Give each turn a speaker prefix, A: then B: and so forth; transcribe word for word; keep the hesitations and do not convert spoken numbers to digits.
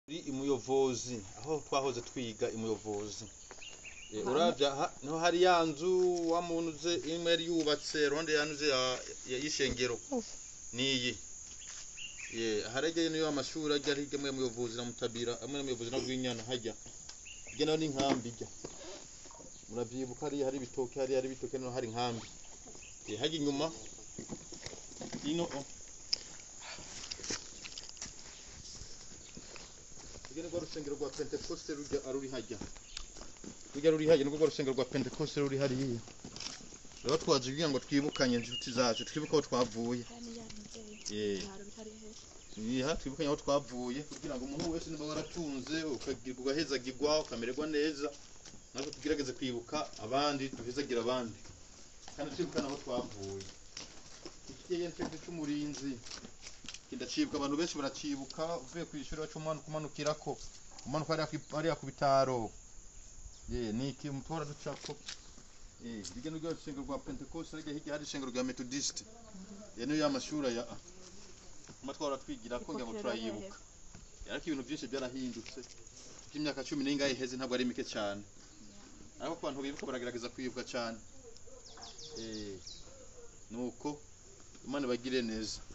A: Imuyovozi aho twahoze twiga imuyovozi uravya niho hari ya nzu wa muntu ze imwe yari yubatse ronde yanuze y'ishengero niyi ye haregeye niyo amashuri ajya ari gemwe muyovozi na mutabira amwe muyovozi na Rwinyana hajya igena ni nkambi ijya muravyibuka ari hari bitoke hari hari bitoke no hari nkambi ye hajya inyuma ino Igene kwa rusengero rwa Pentecoste rujya aruri hajya. Rujya ruri hajya nuko rusengero rwa Pentecoste ruri hari. Rero twaje kugira ngo twibukanye inshuti zacu twibuka aho twavuye. Eh. Niha twibukanye aho twavuye kugira ngo umuntu wese niba waratunze ukagira ugahezagirwa ukamererwa neza natwe tugerageze kwibuka abandi duhezagira abandi. Kandi twibukana aho twavuye. Ikiye ntacyo cy'umurinzi. Kindacibwa abantu benshi baracibuka uvuye kwishuri wacu umwana kumanukirako umanuka ari ari akubitaro ye niki umutora ducako eh bigeno ryo shengero rwa Pentecoste rege hiki hari shengero rwa Methodist ye niyo yamashura ya amatwara twigira ko ngo turayibuka yariko ibintu byinshi byarahindutse imyaka cumi n'ingahe iheze ntabwo ari mike cyane ariko abantu bibuka baragerageza kwibuka cyane eh nuko Imana bagire neza.